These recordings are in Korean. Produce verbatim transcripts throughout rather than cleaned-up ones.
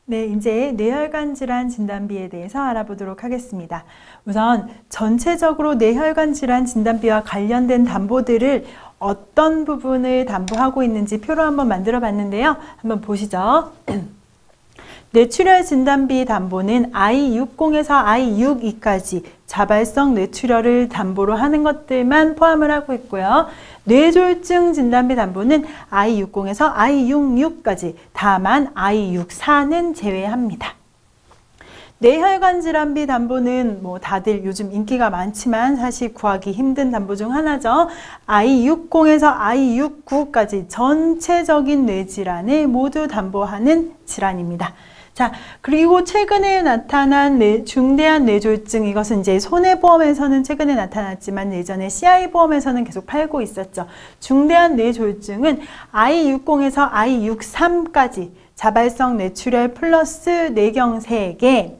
네, 이제 뇌혈관 질환 진단비에 대해서 알아보도록 하겠습니다. 우선 전체적으로 뇌혈관 질환 진단비와 관련된 담보들을 어떤 부분을 담보하고 있는지 표로 한번 만들어 봤는데요. 한번 보시죠. 뇌출혈 진단비 담보는 아이 육십에서 아이 육십이까지 자발성 뇌출혈을 담보로 하는 것들만 포함을 하고 있고요. 뇌졸중 진단비 담보는 아이 육십에서 아이 육십육까지, 다만 아이 육십사는 제외합니다. 뇌혈관 질환비 담보는 뭐 다들 요즘 인기가 많지만 사실 구하기 힘든 담보 중 하나죠. 아이 육십에서 아이 육십구까지 전체적인 뇌질환을 모두 담보하는 질환입니다. 자, 그리고 최근에 나타난 뇌, 중대한 뇌졸중, 이것은 이제 손해보험에서는 최근에 나타났지만 예전에 씨아이 보험에서는 계속 팔고 있었죠. 중대한 뇌졸중은 아이 육십에서 아이 육십삼까지 자발성 뇌출혈 플러스 뇌경색에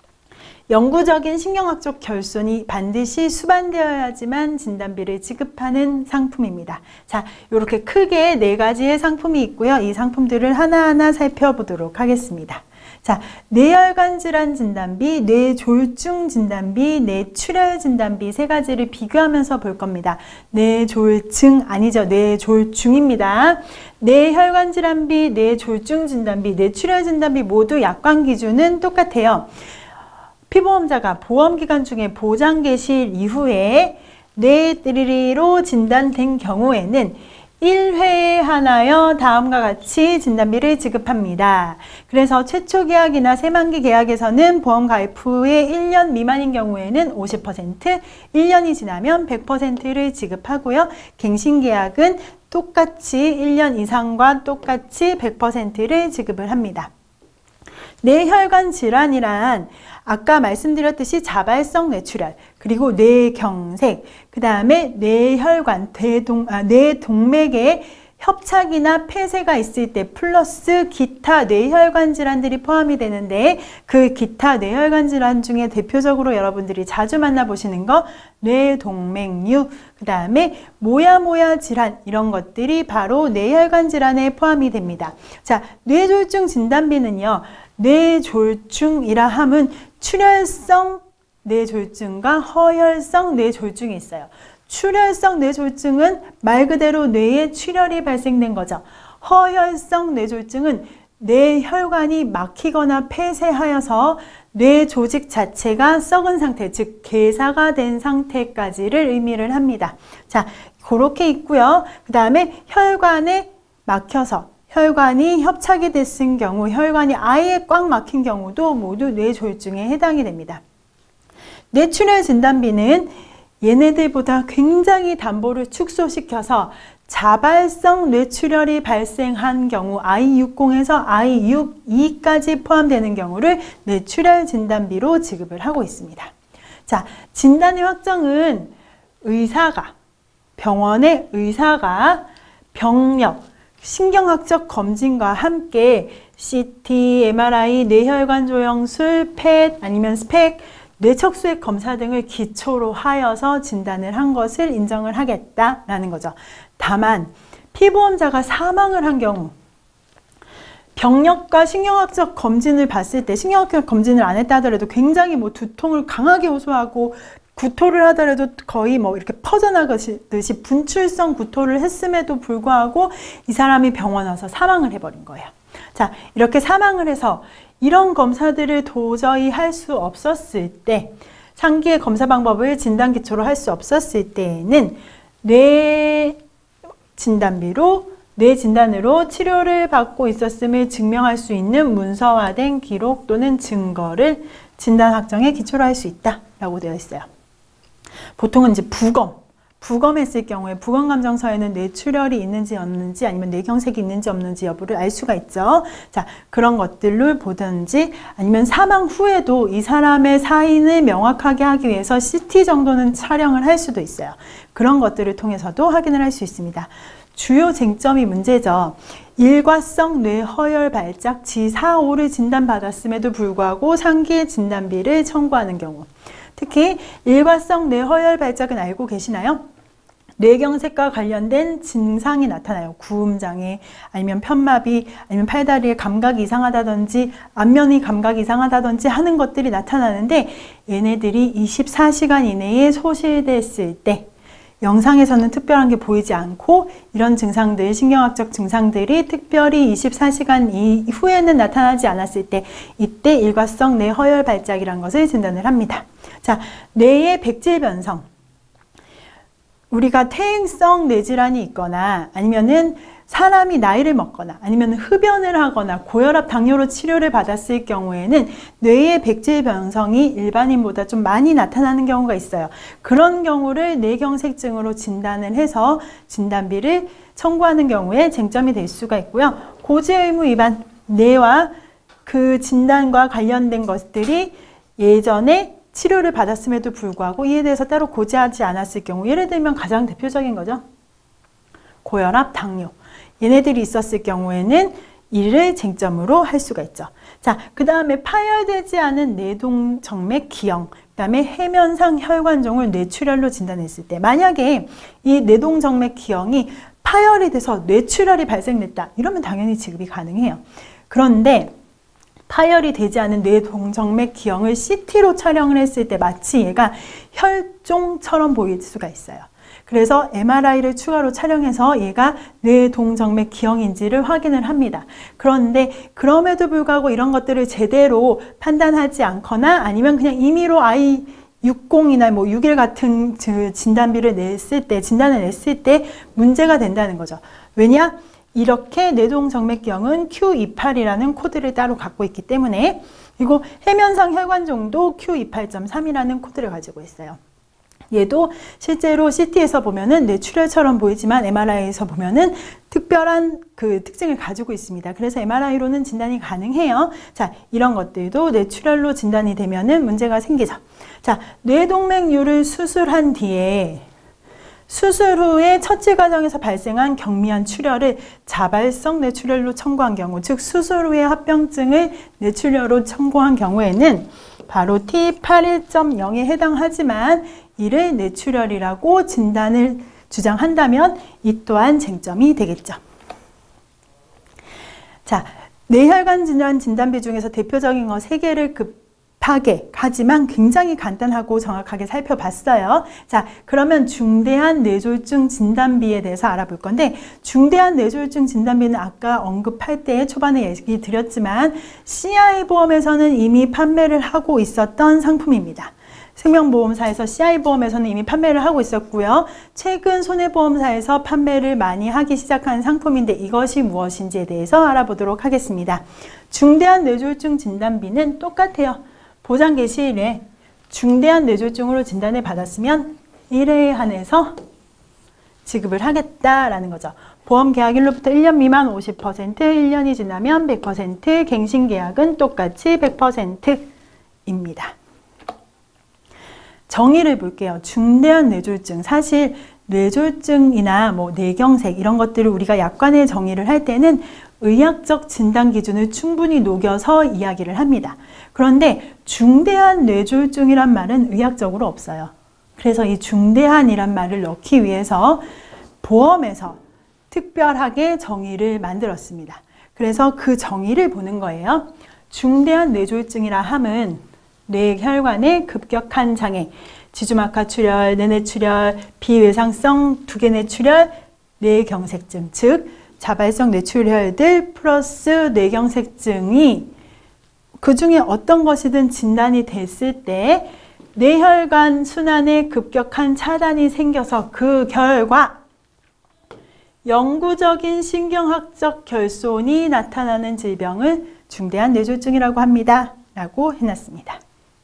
영구적인 신경학적 결손이 반드시 수반되어야지만 진단비를 지급하는 상품입니다. 자, 이렇게 크게 네 가지의 상품이 있고요. 이 상품들을 하나하나 살펴보도록 하겠습니다. 자, 뇌혈관 질환 진단비, 뇌졸중 진단비, 뇌출혈 진단비 세 가지를 비교하면서 볼 겁니다. 뇌졸중 아니죠. 뇌졸중입니다. 뇌혈관 질환비, 뇌졸중 진단비, 뇌출혈 진단비 모두 약관 기준은 똑같아요. 피보험자가 보험기간 중에 보장 개시 이후에 뇌리로 진단된 경우에는 일 회에 한하여 다음과 같이 진단비를 지급합니다. 그래서 최초 계약이나 새만기 계약에서는 보험 가입 후에 일 년 미만인 경우에는 오십 퍼센트, 일 년이 지나면 백 퍼센트를 지급하고요. 갱신 계약은 똑같이 일 년 이상과 똑같이 백 퍼센트를 지급을 합니다. 뇌혈관 질환이란 아까 말씀드렸듯이 자발성 뇌출혈, 그리고 뇌경색, 그 다음에 뇌혈관, 뇌동, 아, 뇌동맥에 협착이나 폐쇄가 있을 때 플러스 기타 뇌혈관 질환들이 포함이 되는데, 그 기타 뇌혈관 질환 중에 대표적으로 여러분들이 자주 만나보시는 거 뇌동맥류, 그 다음에 모야모야 질환, 이런 것들이 바로 뇌혈관 질환에 포함이 됩니다. 자, 뇌졸중 진단비는요, 뇌졸중이라 함은 출혈성 뇌졸중과 허혈성 뇌졸중이 있어요. 출혈성 뇌졸중은 말 그대로 뇌에 출혈이 발생된 거죠. 허혈성 뇌졸중은 뇌혈관이 막히거나 폐쇄하여서 뇌 조직 자체가 썩은 상태, 즉 괴사가 된 상태까지를 의미를 합니다. 자, 그렇게 있고요. 그 다음에 혈관에 막혀서 혈관이 협착이 됐을 경우, 혈관이 아예 꽉 막힌 경우도 모두 뇌졸중에 해당이 됩니다. 뇌출혈 진단비는 얘네들보다 굉장히 담보를 축소시켜서 자발성 뇌출혈이 발생한 경우 아이 육십에서 아이 육십이까지 포함되는 경우를 뇌출혈 진단비로 지급을 하고 있습니다. 자, 진단의 확정은 의사가, 병원의 의사가 병력, 신경학적 검진과 함께 씨티, 엠알아이, 뇌혈관 조영술, 펫 아니면 스펙, 뇌척수액 검사 등을 기초로 하여서 진단을 한 것을 인정을 하겠다라는 거죠. 다만 피보험자가 사망을 한 경우 병력과 신경학적 검진을 봤을 때, 신경학적 검진을 안 했다 하더라도 굉장히 뭐 두통을 강하게 호소하고 구토를 하더라도 거의 뭐 이렇게 퍼져나가듯이 분출성 구토를 했음에도 불구하고 이 사람이 병원 와서 사망을 해버린 거예요. 자, 이렇게 사망을 해서 이런 검사들을 도저히 할 수 없었을 때, 상기의 검사 방법을 진단 기초로 할 수 없었을 때에는 뇌 진단비로, 뇌 진단으로 치료를 받고 있었음을 증명할 수 있는 문서화된 기록 또는 증거를 진단 확정의 기초로 할 수 있다라고 되어 있어요. 보통은 이제 부검, 부검했을 경우에 부검감정서에는 뇌출혈이 있는지 없는지 아니면 뇌경색이 있는지 없는지 여부를 알 수가 있죠. 자, 그런 것들을 보든지 아니면 사망 후에도 이 사람의 사인을 명확하게 하기 위해서 씨티 정도는 촬영을 할 수도 있어요. 그런 것들을 통해서도 확인을 할 수 있습니다. 주요 쟁점이 문제죠. 일과성 뇌허혈 발작 지 사, 오를 진단받았음에도 불구하고 상기의 진단비를 청구하는 경우, 특히 일과성 뇌허혈 발작은 알고 계시나요? 뇌경색과 관련된 증상이 나타나요. 구음장애, 아니면 편마비, 아니면 팔다리의 감각이 이상하다든지 안면이 감각이 이상하다든지 하는 것들이 나타나는데, 얘네들이 이십사 시간 이내에 소실됐을 때 영상에서는 특별한 게 보이지 않고, 이런 증상들, 신경학적 증상들이 특별히 이십사 시간 이후에는 나타나지 않았을 때, 이때 일과성 뇌허혈 발작이라는 것을 진단을 합니다. 자, 뇌의 백질 변성. 우리가 퇴행성 뇌질환이 있거나, 아니면은 사람이 나이를 먹거나, 아니면 흡연을 하거나 고혈압, 당뇨로 치료를 받았을 경우에는 뇌의 백질 변성이 일반인보다 좀 많이 나타나는 경우가 있어요. 그런 경우를 뇌경색증으로 진단을 해서 진단비를 청구하는 경우에 쟁점이 될 수가 있고요. 고지의무 위반, 뇌와 그 진단과 관련된 것들이 예전에 치료를 받았음에도 불구하고 이에 대해서 따로 고지하지 않았을 경우, 예를 들면 가장 대표적인 거죠. 고혈압, 당뇨. 얘네들이 있었을 경우에는 이를 쟁점으로 할 수가 있죠. 자, 그 다음에 파열되지 않은 뇌동정맥 기형, 그 다음에 해면상 혈관종을 뇌출혈로 진단했을 때, 만약에 이 뇌동정맥 기형이 파열이 돼서 뇌출혈이 발생됐다, 이러면 당연히 지급이 가능해요. 그런데 파열이 되지 않은 뇌동정맥 기형을 씨티로 촬영을 했을 때 마치 얘가 혈종처럼 보일 수가 있어요. 그래서 엠알아이를 추가로 촬영해서 얘가 뇌동정맥 기형인지를 확인을 합니다. 그런데 그럼에도 불구하고 이런 것들을 제대로 판단하지 않거나, 아니면 그냥 임의로 아이 육십이나 뭐 육 일 같은 진단비를 냈을 때, 진단을 냈을 때 문제가 된다는 거죠. 왜냐? 이렇게 뇌동정맥기형은 큐 이십팔이라는 코드를 따로 갖고 있기 때문에, 그리고 해면상 혈관종도 큐 이십팔 점 삼이라는 코드를 가지고 있어요. 얘도 실제로 씨티에서 보면은 뇌출혈처럼 보이지만 엠알아이에서 보면은 특별한 그 특징을 가지고 있습니다. 그래서 엠알아이로는 진단이 가능해요. 자, 이런 것들도 뇌출혈로 진단이 되면은 문제가 생기죠. 자, 뇌동맥류를 수술한 뒤에 수술 후에 처치 과정에서 발생한 경미한 출혈을 자발성 뇌출혈로 청구한 경우, 즉 수술 후에 합병증을 뇌출혈로 청구한 경우에는 바로 티 팔십일 점 영에 해당하지만 이를 뇌출혈이라고 진단을 주장한다면 이 또한 쟁점이 되겠죠. 자, 뇌혈관 질환 진단비 중에서 대표적인 거 세 개를 급하게 하지만 굉장히 간단하고 정확하게 살펴봤어요. 자, 그러면 중대한 뇌졸중 진단비에 대해서 알아볼 건데, 중대한 뇌졸중 진단비는 아까 언급할 때 초반에 얘기 드렸지만 씨아이 보험에서는 이미 판매를 하고 있었던 상품입니다. 생명보험사에서 씨아이 보험에서는 이미 판매를 하고 있었고요. 최근 손해보험사에서 판매를 많이 하기 시작한 상품인데, 이것이 무엇인지에 대해서 알아보도록 하겠습니다. 중대한 뇌졸중 진단비는 똑같아요. 보장 개시일에 중대한 뇌졸중으로 진단을 받았으면 일 회에 한해서 지급을 하겠다라는 거죠. 보험 계약일로부터 일 년 미만 오십 퍼센트, 일 년이 지나면 백 퍼센트, 갱신 계약은 똑같이 백 퍼센트입니다. 정의를 볼게요. 중대한 뇌졸중, 사실 뇌졸중이나 뭐 뇌경색 이런 것들을 우리가 약관의 정의를 할 때는 의학적 진단 기준을 충분히 녹여서 이야기를 합니다. 그런데 중대한 뇌졸중이란 말은 의학적으로 없어요. 그래서 이 중대한이란 말을 넣기 위해서 보험에서 특별하게 정의를 만들었습니다. 그래서 그 정의를 보는 거예요. 중대한 뇌졸중이라 함은 뇌혈관의 급격한 장애, 지주막하 출혈, 뇌뇌출혈, 비외상성 두개뇌출혈, 뇌경색증, 즉 자발성 뇌출혈들 플러스 뇌경색증이 그 중에 어떤 것이든 진단이 됐을 때 뇌혈관 순환에 급격한 차단이 생겨서 그 결과 영구적인 신경학적 결손이 나타나는 질병을 중대한 뇌졸중이라고 합니다. 라고 해놨습니다.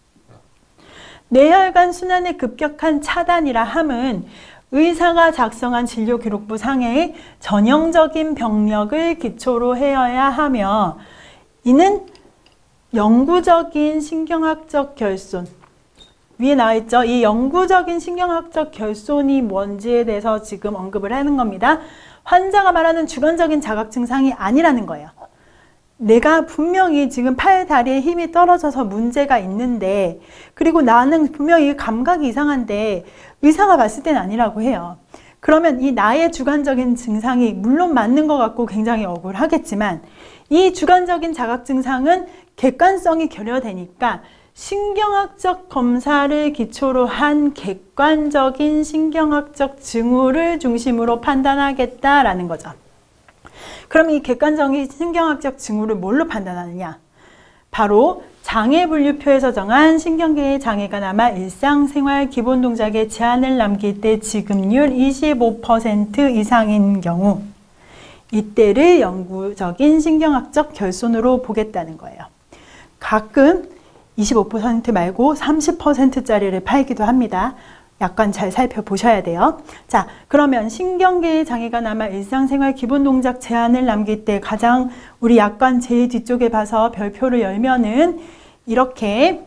뇌혈관 순환의 급격한 차단이라 함은 의사가 작성한 진료기록부 상에 전형적인 병력을 기초로 해야 하며, 이는 영구적인 신경학적 결손, 위에 나와 있죠. 이 영구적인 신경학적 결손이 뭔지에 대해서 지금 언급을 하는 겁니다. 환자가 말하는 주관적인 자각 증상이 아니라는 거예요. 내가 분명히 지금 팔, 다리에 힘이 떨어져서 문제가 있는데, 그리고 나는 분명히 감각이 이상한데 의사가 봤을 때는 아니라고 해요. 그러면 이 나의 주관적인 증상이 물론 맞는 것 같고 굉장히 억울하겠지만 이 주관적인 자각 증상은 객관성이 결여되니까 신경학적 검사를 기초로 한 객관적인 신경학적 징후를 중심으로 판단하겠다라는 거죠. 그럼 이 객관적인 신경학적 징후를 뭘로 판단하느냐? 바로 장애분류표에서 정한 신경계의 장애가 남아 일상생활 기본 동작에 제한을 남길 때 지급률 이십오 퍼센트 이상인 경우, 이때를 영구적인 신경학적 결손으로 보겠다는 거예요. 가끔 이십오 퍼센트 말고 삼십 퍼센트짜리를 팔기도 합니다. 약간 잘 살펴보셔야 돼요. 자, 그러면 신경계의 장애가 남아 일상생활 기본 동작 제한을 남길 때 가장 우리 약관 제일 뒤쪽에 봐서 별표를 열면은 이렇게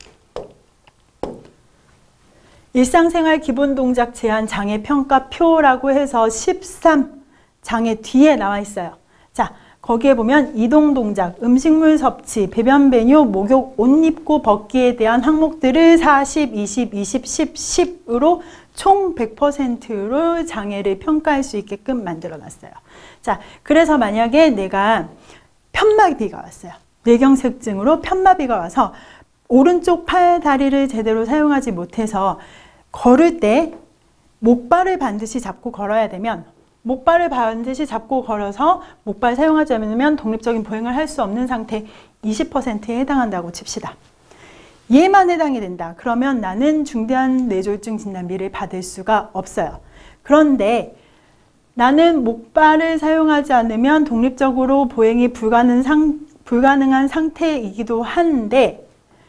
일상생활 기본 동작 제한 장애 평가표라고 해서 십삼 장애 뒤에 나와 있어요. 자, 거기에 보면 이동 동작, 음식물 섭취, 배변 배뇨, 목욕, 옷 입고 벗기에 대한 항목들을 사십, 이십, 이십, 십, 십으로 총 백 퍼센트로 장애를 평가할 수 있게끔 만들어 놨어요. 자, 그래서 만약에 내가 편마비가 왔어요. 뇌경색증으로 편마비가 와서 오른쪽 팔, 다리를 제대로 사용하지 못해서 걸을 때 목발을 반드시 잡고 걸어야 되면 목발을 반드시 잡고 걸어서 목발 사용하지 않으면 독립적인 보행을 할 수 없는 상태 이십 퍼센트에 해당한다고 칩시다. 얘만 해당이 된다. 그러면 나는 중대한 뇌졸중 진단비를 받을 수가 없어요. 그런데 나는 목발을 사용하지 않으면 독립적으로 보행이 불가능 상, 불가능한 상태이기도 한데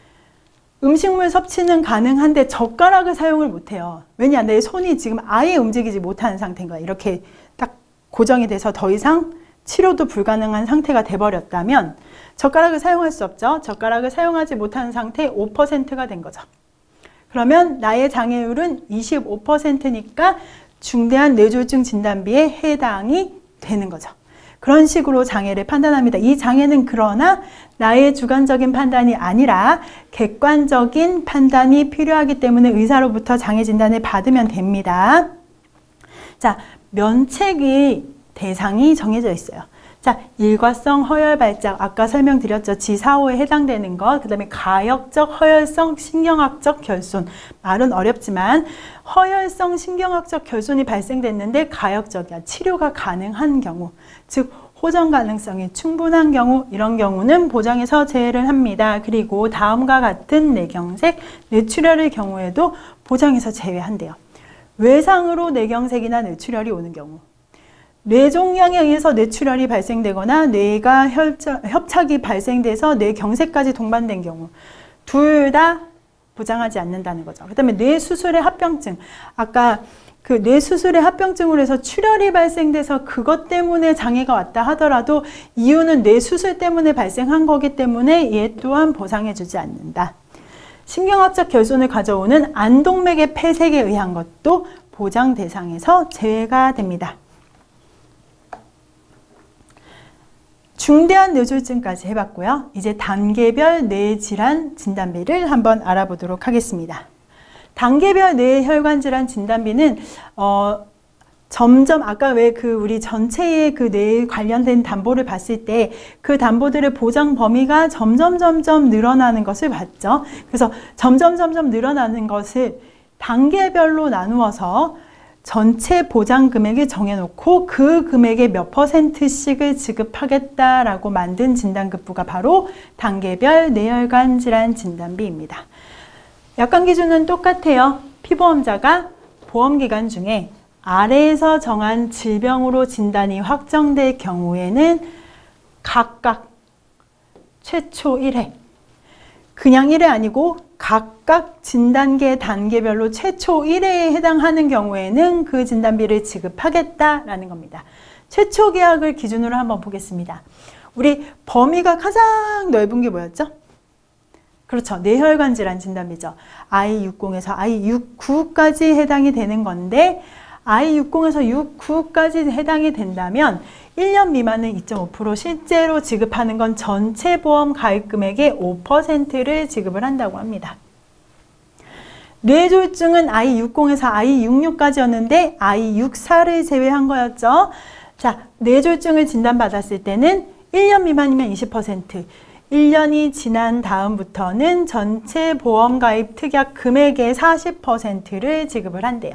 음식물 섭취는 가능한데 젓가락을 사용을 못해요. 왜냐? 내 손이 지금 아예 움직이지 못하는 상태인 거야. 이렇게 딱 고정이 돼서 더 이상 치료도 불가능한 상태가 돼버렸다면 젓가락을 사용할 수 없죠. 젓가락을 사용하지 못하는 상태 오 퍼센트가 된 거죠. 그러면 나의 장애율은 이십오 퍼센트니까 중대한 뇌졸중 진단비에 해당이 되는 거죠. 그런 식으로 장애를 판단합니다. 이 장애는 그러나 나의 주관적인 판단이 아니라 객관적인 판단이 필요하기 때문에 의사로부터 장애 진단을 받으면 됩니다. 자, 면책의 대상이 정해져 있어요. 자, 일과성 허혈 발작, 아까 설명드렸죠. 지 사 호에 해당되는 것, 그 다음에 가역적 허혈성 신경학적 결손. 말은 어렵지만 허혈성 신경학적 결손이 발생됐는데 가역적이야. 치료가 가능한 경우, 즉 호전 가능성이 충분한 경우, 이런 경우는 보장에서 제외를 합니다. 그리고 다음과 같은 뇌경색, 뇌출혈의 경우에도 보장에서 제외한대요. 외상으로 뇌경색이나 뇌출혈이 오는 경우, 뇌종양에 의해서 뇌출혈이 발생되거나 뇌가 혈착, 협착이 발생돼서 뇌경색까지 동반된 경우 둘 다 보장하지 않는다는 거죠. 그 다음에 뇌수술의 합병증, 아까 그 뇌수술의 합병증으로 해서 출혈이 발생돼서 그것 때문에 장애가 왔다 하더라도 이유는 뇌수술 때문에 발생한 거기 때문에 얘 또한 보상해주지 않는다. 신경학적 결손을 가져오는 안동맥의 폐색에 의한 것도 보장 대상에서 제외가 됩니다. 중대한 뇌졸중까지 해봤고요. 이제 단계별 뇌질환 진단비를 한번 알아보도록 하겠습니다. 단계별 뇌혈관 질환 진단비는 어, 점점 아까 왜 그 우리 전체의 그 뇌 관련된 담보를 봤을 때 그 담보들의 보장 범위가 점점 점점 늘어나는 것을 봤죠. 그래서 점점 점점 늘어나는 것을 단계별로 나누어서 전체 보장 금액을 정해놓고 그 금액의 몇 퍼센트씩을 지급하겠다라고 만든 진단급부가 바로 단계별 뇌혈관 질환 진단비입니다. 약관 기준은 똑같아요. 피보험자가 보험기간 중에 아래에서 정한 질병으로 진단이 확정될 경우에는 각각 최초 일 회, 그냥 일 회 아니고 각각 진단계 단계별로 최초 일 회에 해당하는 경우에는 그 진단비를 지급하겠다라는 겁니다. 최초 계약을 기준으로 한번 보겠습니다. 우리 범위가 가장 넓은 게 뭐였죠? 그렇죠. 뇌혈관 질환 진단비죠. 아이 육십에서 아이 육십구까지 해당이 되는 건데 아이 육십에서 육십구까지 해당이 된다면 일 년 미만은 이 점 오 퍼센트, 실제로 지급하는 건 전체 보험 가입 금액의 오 퍼센트를 지급을 한다고 합니다. 뇌졸중은 아이 육십에서 아이 육십육까지였는데 아이 육십사를 제외한 거였죠. 자, 뇌졸중을 진단받았을 때는 일 년 미만이면 이십 퍼센트, 일 년이 지난 다음부터는 전체 보험가입 특약 금액의 사십 퍼센트를 지급을 한대요.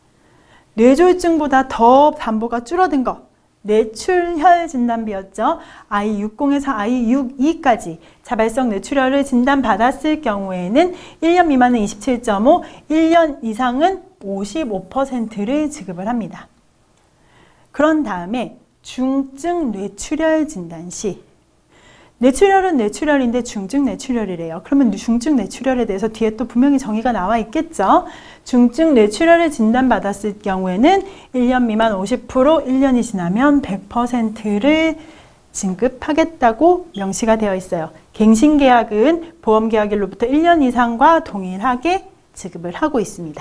뇌졸중보다 더 담보가 줄어든 거, 뇌출혈 진단비였죠. 아이 육십에서 아이 육십이까지 자발성 뇌출혈을 진단받았을 경우에는 일 년 미만은 이십칠 점 오, 일 년 이상은 오십오 퍼센트를 지급을 합니다. 그런 다음에 중증 뇌출혈 진단 시, 뇌출혈은 뇌출혈인데 중증 뇌출혈이래요. 그러면 중증 뇌출혈에 대해서 뒤에 또 분명히 정의가 나와 있겠죠. 중증 뇌출혈을 진단받았을 경우에는 일 년 미만 오십 퍼센트, 일 년이 지나면 백 퍼센트를 지급하겠다고 명시가 되어 있어요. 갱신계약은 보험계약일로부터 일 년 이상과 동일하게 지급을 하고 있습니다.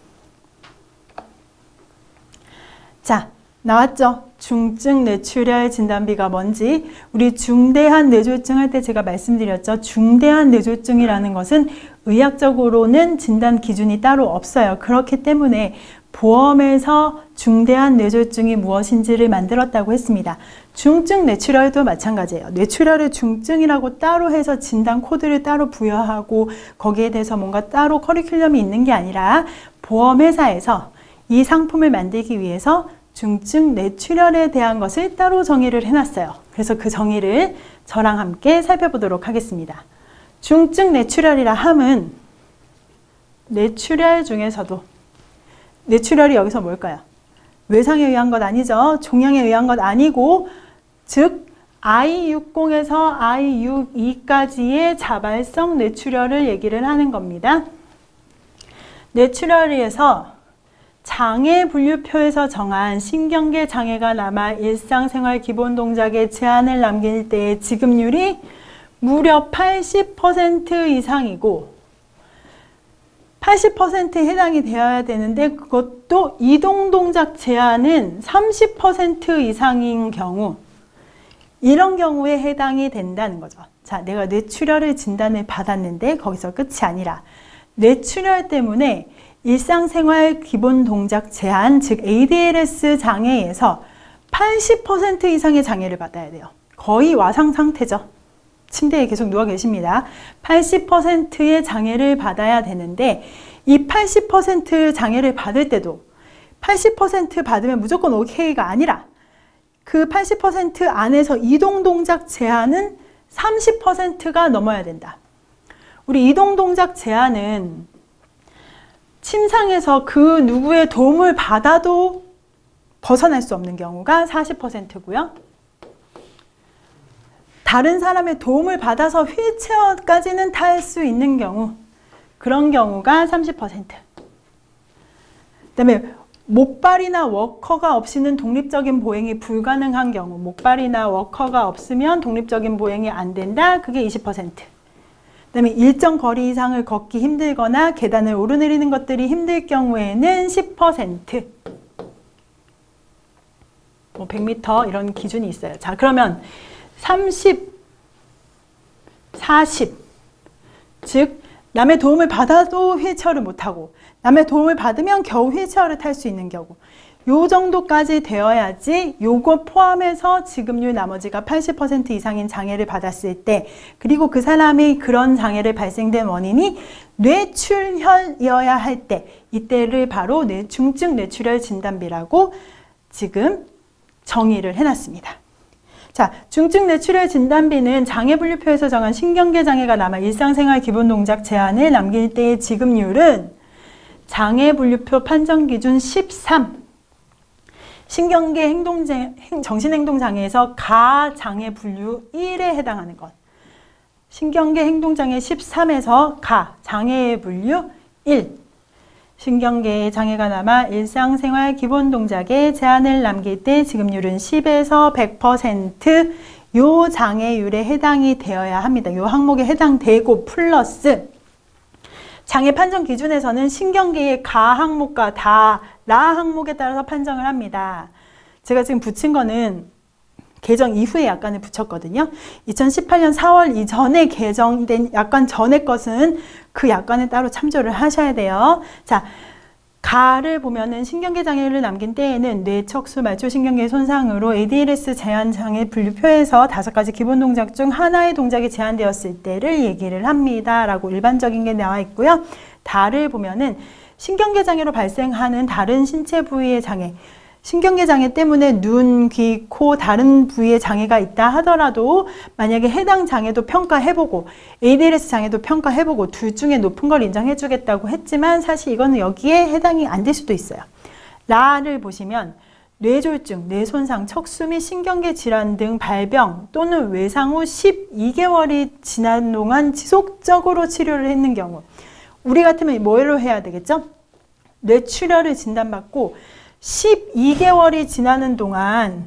자, 나왔죠? 중증 뇌출혈 진단비가 뭔지. 우리 중대한 뇌졸중 할 때 제가 말씀드렸죠. 중대한 뇌졸중이라는 것은 의학적으로는 진단 기준이 따로 없어요. 그렇기 때문에 보험에서 중대한 뇌졸중이 무엇인지를 만들었다고 했습니다. 중증 뇌출혈도 마찬가지예요. 뇌출혈을 중증이라고 따로 해서 진단 코드를 따로 부여하고 거기에 대해서 뭔가 따로 커리큘럼이 있는 게 아니라 보험회사에서 이 상품을 만들기 위해서 중증 뇌출혈에 대한 것을 따로 정의를 해놨어요. 그래서 그 정의를 저랑 함께 살펴보도록 하겠습니다. 중증 뇌출혈이라 함은 뇌출혈 중에서도, 뇌출혈이 여기서 뭘까요? 외상에 의한 것 아니죠. 종양에 의한 것 아니고, 즉 아이 육십에서 아이 육십이까지의 자발성 뇌출혈을 얘기를 하는 겁니다. 뇌출혈에서 장애 분류표에서 정한 신경계 장애가 남아 일상생활 기본 동작에 제한을 남길 때의 지급률이 무려 팔십 퍼센트 이상이고, 팔십 퍼센트에 해당이 되어야 되는데 그것도 이동 동작 제한은 삼십 퍼센트 이상인 경우, 이런 경우에 해당이 된다는 거죠. 자, 내가 뇌출혈을 진단을 받았는데 거기서 끝이 아니라 뇌출혈 때문에 일상생활 기본 동작 제한, 즉 에이디엘에스 장애에서 팔십 퍼센트 이상의 장애를 받아야 돼요. 거의 와상 상태죠. 침대에 계속 누워 계십니다. 팔십 퍼센트의 장애를 받아야 되는데 이 팔십 퍼센트 장애를 받을 때도 팔십 퍼센트 받으면 무조건 오케이가 아니라 그 팔십 퍼센트 안에서 이동 동작 제한은 삼십 퍼센트가 넘어야 된다. 우리 이동 동작 제한은 침상에서 그 누구의 도움을 받아도 벗어날 수 없는 경우가 사십 퍼센트고요. 다른 사람의 도움을 받아서 휠체어까지는 탈 수 있는 경우, 그런 경우가 삼십 퍼센트. 그다음에 목발이나 워커가 없이는 독립적인 보행이 불가능한 경우, 목발이나 워커가 없으면 독립적인 보행이 안 된다. 그게 이십 퍼센트. 그다음에 일정 거리 이상을 걷기 힘들거나 계단을 오르내리는 것들이 힘들 경우에는 십 퍼센트. 뭐 백 미터 이런 기준이 있어요. 자, 그러면 삼십, 사십. 즉 남의 도움을 받아도 휠체어를 못하고 남의 도움을 받으면 겨우 휠체어를 탈 수 있는 경우, 요 정도까지 되어야지 요거 포함해서 지급률 나머지가 팔십 퍼센트 이상인 장애를 받았을 때, 그리고 그 사람이 그런 장애를 발생된 원인이 뇌출혈이어야 할 때, 이때를 바로 뇌, 중증 뇌출혈 진단비라고 지금 정의를 해놨습니다. 자, 중증 뇌출혈 진단비는 장애 분류표에서 정한 신경계 장애가 남아 일상생활 기본 동작 제한을 남길 때의 지급률은 장애 분류표 판정 기준 십삼, 신경계 행동장, 정신행동장애에서 가장애 분류 일에 해당하는 것. 신경계 행동장애 십삼에서 가장애 분류 일. 신경계에 장애가 남아 일상생활 기본 동작에 제한을 남길 때 지급률은 십에서 백 퍼센트 요 장애율에 해당이 되어야 합니다. 요 항목에 해당되고 플러스 장애 판정 기준에서는 신경계의 가 항목과 다, 라 항목에 따라서 판정을 합니다. 제가 지금 붙인 거는 개정 이후에 약관을 붙였거든요. 이천십팔 년 사월 이전에 개정된 약관 전의 것은 그 약관에 따로 참조를 하셔야 돼요. 자, 가를 보면은 신경계 장애를 남긴 때에는 뇌, 척수, 말초 신경계 손상으로 에이디엘에스 제한 장애 분류표에서 다섯 가지 기본 동작 중 하나의 동작이 제한되었을 때를 얘기를 합니다. 라고 일반적인 게 나와 있고요. 다를 보면은 신경계 장애로 발생하는 다른 신체 부위의 장애, 신경계 장애 때문에 눈, 귀, 코, 다른 부위에 장애가 있다 하더라도 만약에 해당 장애도 평가해보고 에이디엘에스 장애도 평가해보고 둘 중에 높은 걸 인정해주겠다고 했지만 사실 이거는 여기에 해당이 안 될 수도 있어요. 라를 보시면 뇌졸중, 뇌손상, 척수 및 신경계 질환 등 발병 또는 외상 후 십이 개월이 지난 동안 지속적으로 치료를 했는 경우, 우리 같으면 뭐로 해야 되겠죠? 뇌출혈을 진단받고 십이 개월이 지나는 동안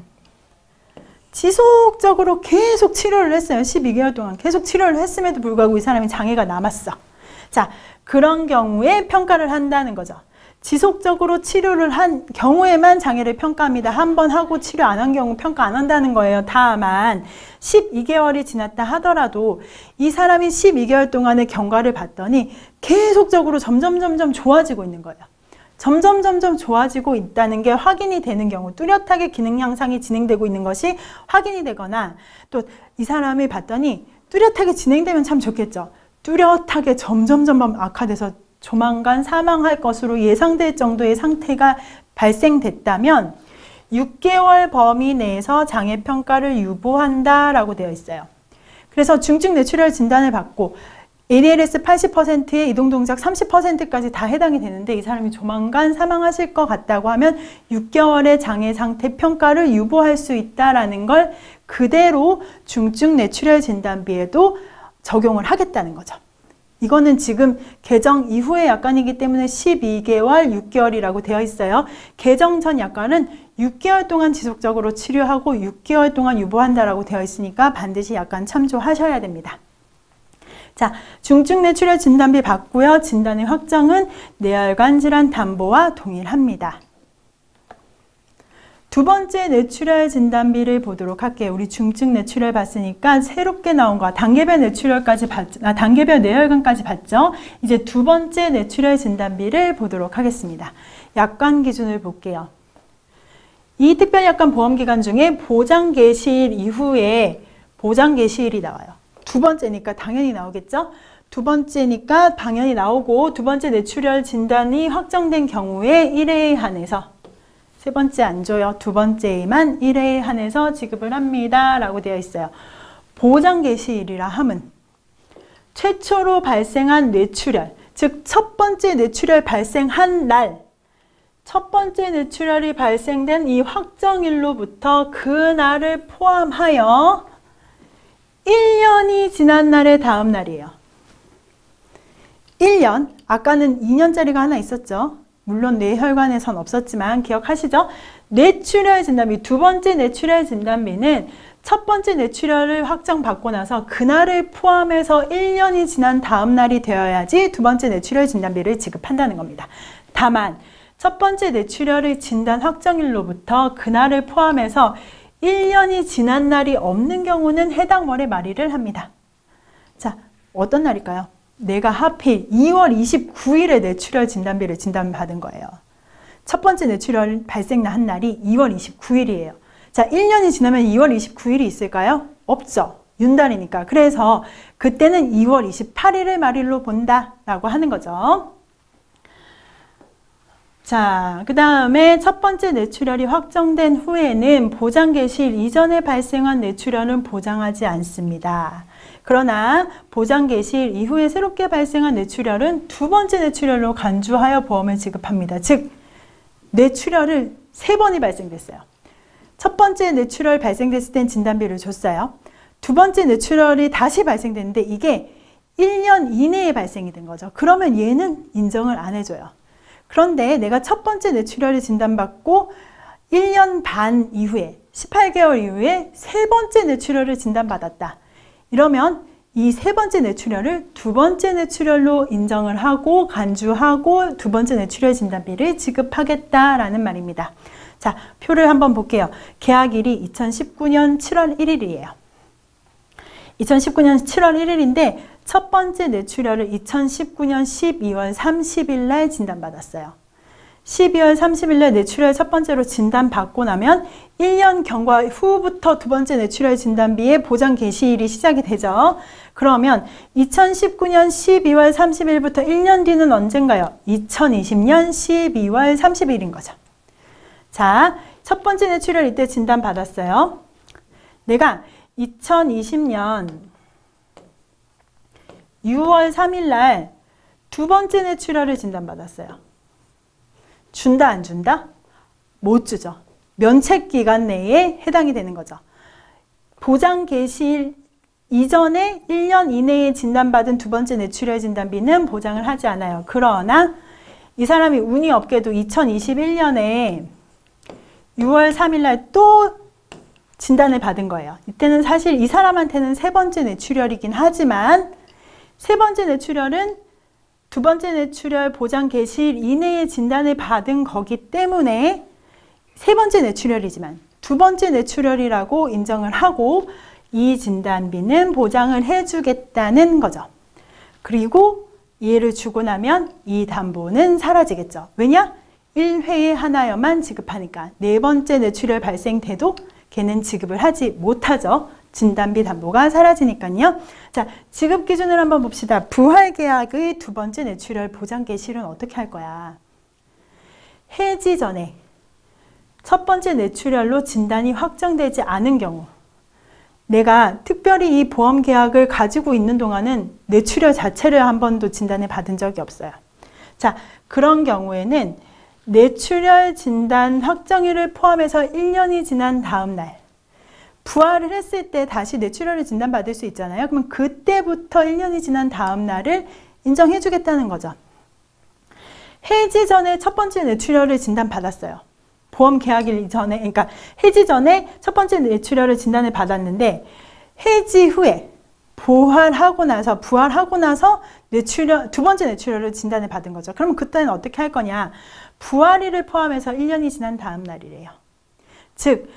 지속적으로 계속 치료를 했어요. 십이 개월 동안 계속 치료를 했음에도 불구하고 이 사람이 장애가 남았어. 자, 그런 경우에 평가를 한다는 거죠. 지속적으로 치료를 한 경우에만 장애를 평가합니다. 한 번 하고 치료 안 한 경우 평가 안 한다는 거예요. 다만 십이 개월이 지났다 하더라도 이 사람이 십이 개월 동안의 경과를 봤더니 계속적으로 점점 점점 좋아지고 있는 거예요. 점점 점점 좋아지고 있다는 게 확인이 되는 경우, 뚜렷하게 기능 향상이 진행되고 있는 것이 확인이 되거나 또 이 사람을 봤더니 뚜렷하게 진행되면 참 좋겠죠. 뚜렷하게 점점 점점 악화돼서 조만간 사망할 것으로 예상될 정도의 상태가 발생됐다면 육 개월 범위 내에서 장애평가를 유보한다라고 되어 있어요. 그래서 중증 뇌출혈 진단을 받고 에이디엘에스 팔십 퍼센트의 이동동작 삼십 퍼센트까지 다 해당이 되는데 이 사람이 조만간 사망하실 것 같다고 하면 육 개월의 장애 상태 평가를 유보할 수 있다는 걸 그대로 중증 뇌출혈 진단비에도 적용을 하겠다는 거죠. 이거는 지금 개정 이후의 약관이기 때문에 십이 개월, 육 개월이라고 되어 있어요. 개정 전 약관은 육 개월 동안 지속적으로 치료하고 육 개월 동안 유보한다라고 되어 있으니까 반드시 약관 참조하셔야 됩니다. 자, 중증 뇌출혈 진단비 받고요. 진단의 확정은 뇌혈관 질환 담보와 동일합니다. 두 번째 뇌출혈 진단비를 보도록 할게요. 우리 중증 뇌출혈 봤으니까 새롭게 나온 거 단계별 뇌출혈까지 봤, 아, 단계별 뇌혈관까지 봤죠. 이제 두 번째 뇌출혈 진단비를 보도록 하겠습니다. 약관 기준을 볼게요. 이 특별약관 보험기간 중에 보장 개시일 이후에 보장 개시일이 나와요. 두 번째니까 당연히 나오겠죠? 두 번째니까 당연히 나오고 두 번째 뇌출혈 진단이 확정된 경우에 일 회에 한해서 세 번째 안 줘요. 두 번째에만 일 회에 한해서 지급을 합니다. 라고 되어 있어요. 보장 개시일이라 함은 최초로 발생한 뇌출혈, 즉 첫 번째 뇌출혈 발생한 날, 첫 번째 뇌출혈이 발생된 이 확정일로부터 그 날을 포함하여 일 년이 지난 날의 다음 날이에요. 일 년, 아까는 이 년짜리가 하나 있었죠. 물론 뇌혈관에선 없었지만 기억하시죠? 뇌출혈 진단비, 두 번째 뇌출혈 진단비는 첫 번째 뇌출혈을 확정받고 나서 그날을 포함해서 일 년이 지난 다음 날이 되어야지 두 번째 뇌출혈 진단비를 지급한다는 겁니다. 다만 첫 번째 뇌출혈의 진단 확정일로부터 그날을 포함해서 일 년이 지난 날이 없는 경우는 해당 월에 말일을 합니다. 자, 어떤 날일까요? 내가 하필 이월 이십구일에 뇌출혈 진단비를 진단받은 거예요. 첫 번째 뇌출혈 발생한 날이 이월 이십구일이에요. 자, 일 년이 지나면 이월 이십구일이 있을까요? 없죠. 윤달이니까. 그래서 그때는 이월 이십팔일을 말일로 본다라고 하는 거죠. 자, 그 다음에 첫 번째 뇌출혈이 확정된 후에는 보장 개시일 이전에 발생한 뇌출혈은 보장하지 않습니다. 그러나 보장 개시일 이후에 새롭게 발생한 뇌출혈은 두 번째 뇌출혈로 간주하여 보험을 지급합니다. 즉, 뇌출혈을 세 번이 발생됐어요. 첫 번째 뇌출혈 발생됐을 땐 진단비를 줬어요. 두 번째 뇌출혈이 다시 발생됐는데 이게 일 년 이내에 발생이 된 거죠. 그러면 얘는 인정을 안 해줘요. 그런데 내가 첫 번째 뇌출혈이 진단받고 일 년 반 이후에 십팔 개월 이후에 세 번째 뇌출혈을 진단받았다. 이러면 이 세 번째 뇌출혈을 두 번째 뇌출혈로 인정을 하고 간주하고 두 번째 뇌출혈 진단비를 지급하겠다라는 말입니다. 자, 표를 한번 볼게요. 계약일이 이천십구 년 칠월 일일이에요. 이천십구 년 칠월 일일인데 첫 번째 뇌출혈을 이천십구 년 십이월 삼십일 날 진단받았어요. 십이월 삼십일 날 뇌출혈 첫 번째로 진단받고 나면 일 년 경과 후부터 두 번째 뇌출혈 진단비의 보장 개시일이 시작이 되죠. 그러면 이천십구 년 십이월 삼십일부터 일 년 뒤는 언젠가요? 이천이십 년 십이월 삼십일인 거죠. 자, 첫 번째 뇌출혈 이때 진단받았어요. 내가 이천이십 년 유월 삼일 날 두 번째 뇌출혈을 진단받았어요. 준다 안 준다? 못 주죠. 면책 기간 내에 해당이 되는 거죠. 보장 개시일 이전에 일 년 이내에 진단받은 두 번째 뇌출혈 진단비는 보장을 하지 않아요. 그러나 이 사람이 운이 없게도 이천이십일 년에 유월 삼일 날 또 진단을 받은 거예요. 이때는 사실 이 사람한테는 세 번째 뇌출혈이긴 하지만 세 번째 뇌출혈은 두 번째 뇌출혈 보장 개시일 이내에 진단을 받은 거기 때문에 세 번째 뇌출혈이지만 두 번째 뇌출혈이라고 인정을 하고 이 진단비는 보장을 해주겠다는 거죠. 그리고 이해를 주고 나면 이 담보는 사라지겠죠. 왜냐? 일 회에 하나여만 지급하니까 네 번째 뇌출혈 발생돼도 걔는 지급을 하지 못하죠. 진단비 담보가 사라지니까요. 자, 지급 기준을 한번 봅시다. 부활계약의 두 번째 뇌출혈 보장 개시일은 어떻게 할 거야? 해지 전에 첫 번째 뇌출혈로 진단이 확정되지 않은 경우 내가 특별히 이 보험계약을 가지고 있는 동안은 뇌출혈 자체를 한 번도 진단을 받은 적이 없어요. 자, 그런 경우에는 뇌출혈 진단 확정일을 포함해서 일 년이 지난 다음 날 부활을 했을 때 다시 뇌출혈을 진단받을 수 있잖아요. 그러면 그때부터 일 년이 지난 다음 날을 인정해 주겠다는 거죠. 해지 전에 첫 번째 뇌출혈을 진단받았어요. 보험 계약일 전에, 그러니까 해지 전에 첫 번째 뇌출혈을 진단을 받았는데 해지 후에 부활하고 나서 부활하고 나서 뇌출혈 두 번째 뇌출혈을 진단을 받은 거죠. 그러면 그때는 어떻게 할 거냐? 부활일을 포함해서 일 년이 지난 다음 날이래요. 즉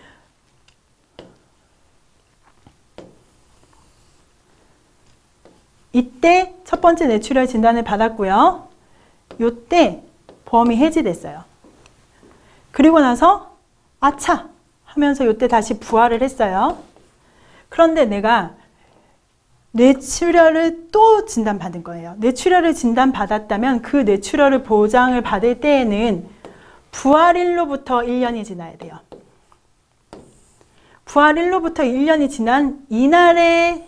이때 첫 번째 뇌출혈 진단을 받았고요. 요때 보험이 해지됐어요. 그리고 나서 아차 하면서 요때 다시 부활을 했어요. 그런데 내가 뇌출혈을 또 진단받은 거예요. 뇌출혈을 진단받았다면 그 뇌출혈을 보장을 받을 때에는 부활일로부터 일 년이 지나야 돼요. 부활일로부터 일 년이 지난 이날에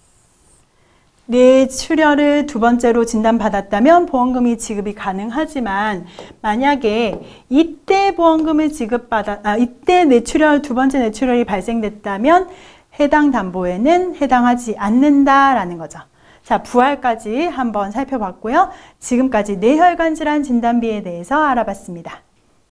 뇌출혈을 두 번째로 진단받았다면 보험금이 지급이 가능하지만 만약에 이때 보험금을 지급받아 아 이때 뇌출혈 두 번째 뇌출혈이 발생됐다면 해당 담보에는 해당하지 않는다라는 거죠. 자, 부활까지 한번 살펴봤고요. 지금까지 뇌혈관 질환 진단비에 대해서 알아봤습니다.